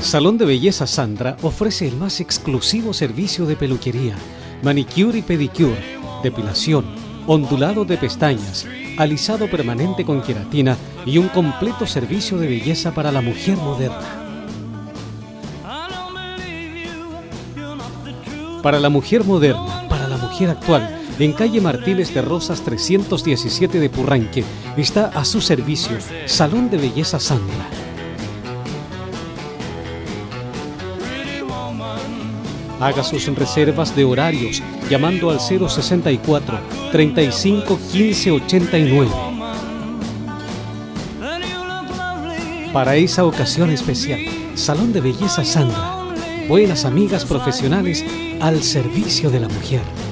Salón de Belleza Sandra ofrece el más exclusivo servicio de peluquería, manicure y pedicure, depilación, ondulado de pestañas, alisado permanente con queratina y un completo servicio de belleza para la mujer moderna. Para la mujer moderna, para la mujer actual, en calle Martínez de Rosas 317 de Purranque, está a su servicio Salón de Belleza Sandra. Haga sus reservas de horarios llamando al 064 35 15 89. Para esa ocasión especial, Salón de Belleza Sandra. Buenas amigas profesionales al servicio de la mujer.